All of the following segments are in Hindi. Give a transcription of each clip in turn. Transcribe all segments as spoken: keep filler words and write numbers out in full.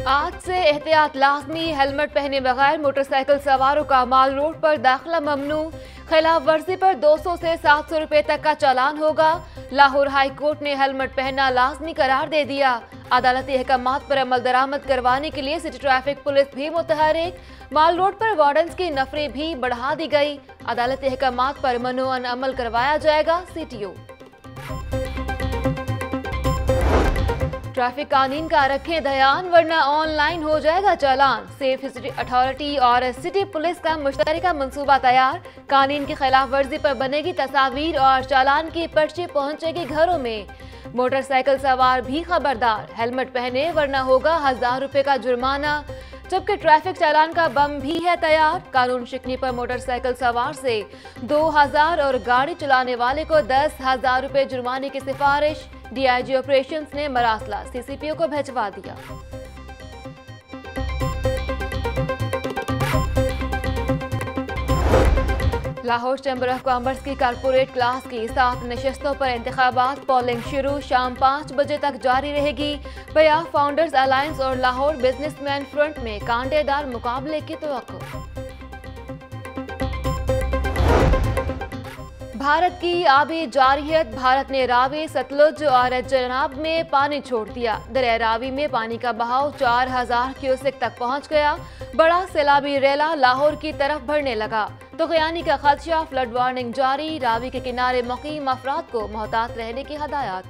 आज से एहतियात लाजमी, हेलमेट पहने बगैर मोटरसाइकिल सवारों का माल रोड पर दाखिला ममनू। खिलाफ वर्जी पर दो सौ से सात सौ रुपए तक का चालान होगा। लाहौर हाई कोर्ट ने हेलमेट पहनना लाजमी करार दे दिया। अदालती अहकामात पर अमल दरामद करवाने के लिए सिटी ट्रैफिक पुलिस भी मुतहरिक। माल रोड पर वार्डन्स की नफरी भी बढ़ा दी गई। अदालती अहकामात पर मनोअन अमल करवाया जाएगा। सीटीओ ट्रैफिक कानून का रखें ध्यान, वरना ऑनलाइन हो जाएगा चालान। सेफ सिटी अथॉरिटी और सिटी पुलिस का मुश्तरका मंसूबा तैयार। कानून की खिलाफ वर्जी पर बनेगी तस्वीर और चालान की पर्ची पहुंचेगी घरों में। मोटरसाइकिल सवार भी खबरदार, हेलमेट पहने वरना होगा हजार रुपए का जुर्माना। जबकि ट्रैफिक चालान का बम भी है तैयार। कानून शिकनी पर मोटरसाइकिल सवार से दो हजार और गाड़ी चलाने वाले को दस हजार रुपए जुर्माने की सिफारिश। डीआईजी ऑपरेशंस ने मरासला सीसीपीओ को भिजवा दिया। लाहौर चैम्बर ऑफ कॉमर्स की कारपोरेट क्लास की सात नशस्तों पर इंतखाबात। पोलिंग शुरू शाम पाँच बजे तक जारी रहेगी। पया फाउंडर्स अलायंस और लाहौर बिजनेसमैन फ्रंट में कांटेदार मुकाबले की तवक्को। भारत की आबी जारियत, भारत ने रावी, सतलुज और चनाब में पानी छोड़ दिया। दरिया रावी में पानी का बहाव चार हजार क्यूसेक तक पहुंच गया। बड़ा सैलाबी रेला लाहौर की तरफ बढ़ने लगा। तो गियानी का खदशा, फ्लड वार्निंग जारी। रावी के किनारे मुकीम अफराद को मोहतात रहने की हदायत।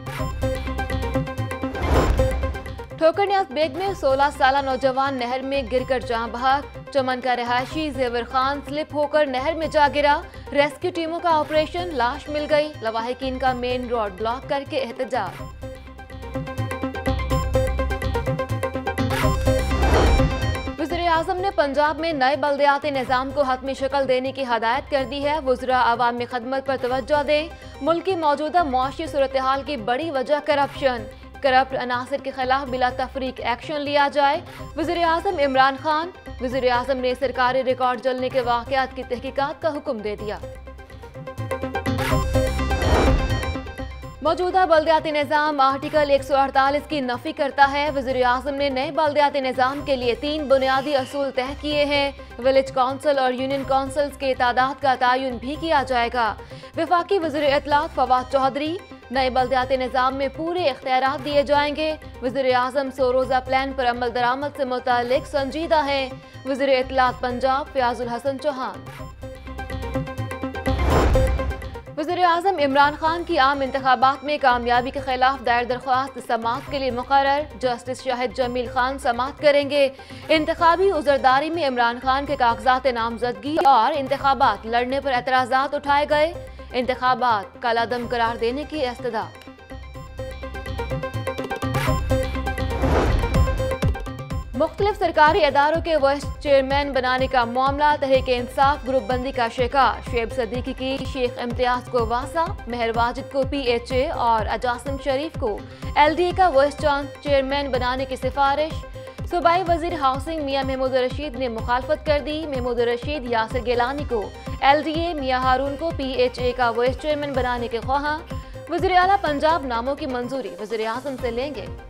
ठोकर नियाज बेग में सोलह साल नौजवान नहर में गिरकर जान बहक। चमन का रहायशी जेवर खान स्लिप होकर नहर में जा गिरा। रेस्क्यू टीमों का ऑपरेशन, लाश मिल गई। लवाहिकीन का मेन रोड ब्लॉक करके एहतजाज। वज़ीर-ए-आज़म ने पंजाब में नए बल्दियाती निज़ाम को हतमी शक्ल देने की हदायत कर दी है। वज़रा अवामी खदमत पर तवज्जो दें। मुल्क की मौजूदा मुआशी सूरत हाल की बड़ी वजह करप्शन। करप्ट अनासर के खिलाफ बिला तफरीक एक्शन लिया जाए। वज़ीर-ए-आज़म इमरान खान। वज़ीर-ए-आज़म ने सरकारी रिकॉर्ड जलने के वाक़यात की तहकीकात का हुक्म दे दिया। मौजूदा बल्दियाती निज़ाम आर्टिकल एक सौ अड़तालीस की नफी करता है। वज़ीर-ए-आज़म ने नए बल्दियाती निज़ाम के लिए तीन बुनियादी असूल तय किए हैं। विलेज काउंसिल और यूनियन काउंसिल्स के तादाद का तयन भी किया जाएगा। वफाकी वज़ीर इत्तलात फवाद चौधरी। नए बल्दियाती निज़ाम में पूरे इख्तियारात दिए जाएंगे। वज़ीर-ए-आज़म सौ रोज़ा प्लान पर अमल दरामद से मुतालिक संजीदा है। वज़ीर इत्तलात पंजाब फयाजुल हसन चौहान। वज़ीर-ए-आज़म इमरान खान की आम इंतखाबात में कामयाबी के खिलाफ दायर दरख्वास्त समाअत के लिए मुकर्रर। जस्टिस शाहिद जमील खान समाअत करेंगे। इंतखाबी उज़रदारी में इमरान खान के कागजात नामजदगी और इंतखाबात लड़ने पर एतराज़ात उठाए गए। इंतखाबात कलादम करार देने की इस्तदा। मुख्तलिफ सरकारी इदारों के वाइस चेयरमैन बनाने का मामला तहरीक इंसाफ ग्रुप बंदी का शिकार। शुएब सदीकी की शेख इम्तियाज को वासा, मेहर वाजिद को पी एच ए और अजासिम शरीफ को एल डी ए का वाइस चेयरमैन बनाने की सिफारिश। सूबाई वजीर हाउसिंग मियां महमूद रशीद ने मुखालफत कर दी। महमूद रशीद यासिर गिलानी को एल डी ए, मियां हारून को पी एच ए का वाइस चेयरमैन बनाने के ख्वाहां। वज़ीर आला पंजाब नामों की मंजूरी वज़ीर आज़म से लेंगे।